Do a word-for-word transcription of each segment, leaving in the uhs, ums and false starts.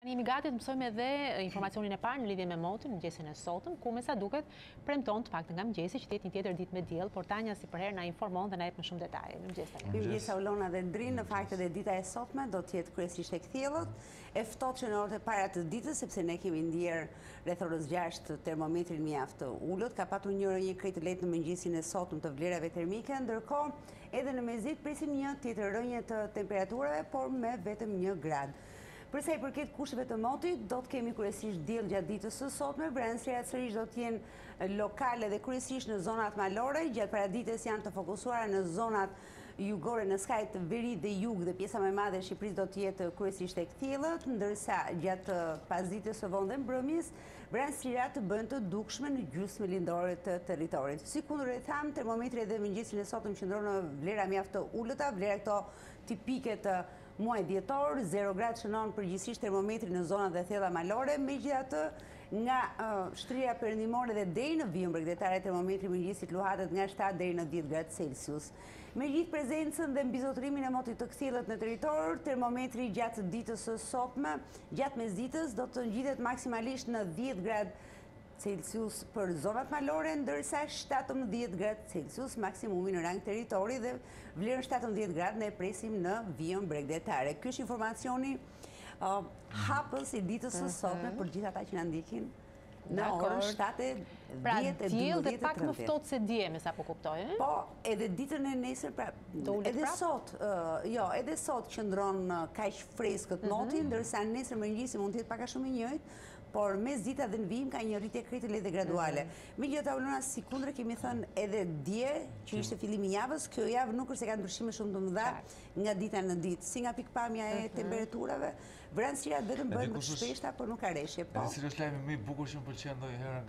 Jemi gati të mësojmë edhe informacionin e parë në lidhje me motën, mëngjesin e sotëm, ku me sa duket premton të paktën nga mëngjesi që të jetë një tjetër ditë me diell, por Tanja si përherë na informon dhe na jep më shumë detaje. Mëngjes Tanja. Mëngjes Aulona dhe Ndrin, në fakt edhe dita e sotme do të jetë kryesisht e kthjellët, e ftohtë që në orët e para të ditës, sepse ne kemi ndier rreth orës gjashtë termometrin mjaft ulët, ka patur një një krejt të lehtë në mëngjesin e sotëm të vlerave termike, ndërkohë edhe në mesditë presim një tjetër rënje të temperaturave, por me vetëm një grad. Për sa i përket kushteve të motit, do të kemi kryesisht diell gjatë ditës së sotme, brendësirat sërish do të jenë lokale dhe kryesisht në zonat malore, gjatë paradites janë të fokusuara në zonat jugore, në skajt veri dhe jug dhe pjesa më e madhe e Shqipërisë do të jetë kryesisht e kthjellët, ndërsa gjatë pasdites së vonë dhe mbrëmjes, brendësirat të bëhen të dukshme në gjysmën lindore të territorit. Sikundër e tham, termometri edhe mëngjesin e sotëm qëndron në vlera mjaft të ulëta, vlera këto tipike të muaj dhjetor, zero gradë shënon përgjithsisht termometri në zonat dhe thella malore, megjithatë nga uh, shtrira perëndimore dhe deri në vijën bregdetare termometri mëngjesit luhatet nga shtatë deri në dhjetë gradë Celsius. Me gjithë prezencën dhe mbizotrimin e motit të kthjellët në territor, termometri gjatë ditës së sotme, gjatë mesditës do të ngjitet maksimalisht në dhjetë gradë Celsius për zonat malore, ndërsa shtatëmbëdhjetë gradë Celsius maksimumi në rang territori dhe vlerën shtatëmbëdhjetë gradë ne presim në vijën bregdetare. Ky është informacioni uh, hapës i ditës së sotme për gjithë ata që na ndjekin në orën shtatë e dhjetë Pra e diell dhe dymbëdhjetë e pak më tridhjetë. ftohtë se dje, me sa po kuptoj, ë? Po, edhe ditën e nesër, pra, edhe prap? sot, uh, jo, edhe sot qëndron uh, kaq freskët moti, ndërsa nesër mëngjesi mund të jetë pak a shumë i njëjtë, por mes dita dhe në vijim ka një rritje krejtë e lehtë dhe graduale. Megjithatë, Aulona, sikundër kemi thënë edhe dje, që ishte fillimi i javës, kjo javë nuk është se ka ndryshime shumë të mëdha nga dita në ditë, si nga pikpamja e temperaturave, brendësirat vetëm bëhen më të shpeshta, por nuk ka rreshje. Po. Edhe si është lajmi më i bukur që më pëlqen ndonjëherë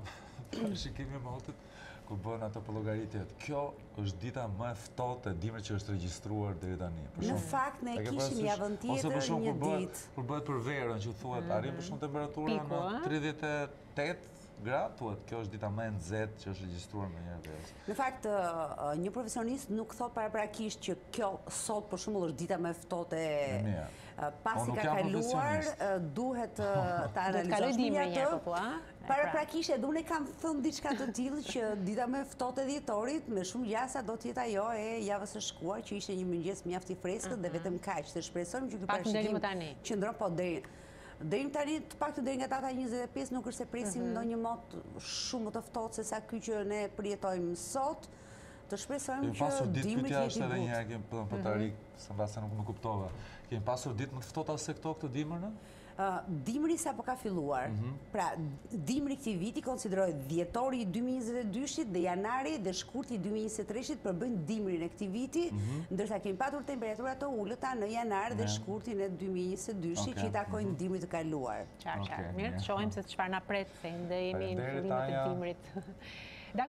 nga shikimi i motit, kur bëhen ato llogaritjet. Kjo është dita më e ftohtë e dimrit që është regjistruar deri tani. Në fakt ne kishim javën tjetër një ditë. Kur bëhet për verën që thuhet arrin për shumë temperatura në tridhjetë e tetë gradë, thuhet kjo është dita më e nxehtë që është regjistruar ndonjëherë verës. Në fakt, një profesionist nuk thot paraprakisht që kjo sot për shembull është dita më e ftohtë e pasi ka kaluar, duhet ta analizosh mirë atë. Paraprakisht edhe unë kam thënë diçka të tillë që dita më e ftohtë e dhjetorit me shumë gjasa do të jetë ajo e javës së shkuar që ishte një mëngjes mjaft i freskët dhe vetëm kaq. Të shpresojmë që ky parashikim qëndron po deri Deri tani të paktën deri nga data njëzet e pesë nuk është se presim ndonjë mot shumë më të ftohtë se sa ky që ne përjetojmë sot. Të shpresojmë që dimri të jetë i butë. Një kemi për të arik, se mbase nuk më kuptova. Kemi pasur ditë më të ftohta se këto këtë dimër, në? Dimri sa po ka filluar. Pra, dimri këtij viti konsiderohet dhjetori i dy mijë e njëzet e dyshit dhe janari dhe shkurti i dy mijë e njëzet e treshit përbëjnë dimrin e këtij viti, ndërsa kemi patur temperatura të ulëta në janar dhe shkurtin e dy mijë e njëzet e dyshit që i takojnë dimrit të kaluar. Qartë, qartë. Mirë, të shohim se çfarë na pret, se ende jemi në fillimin e dimrit.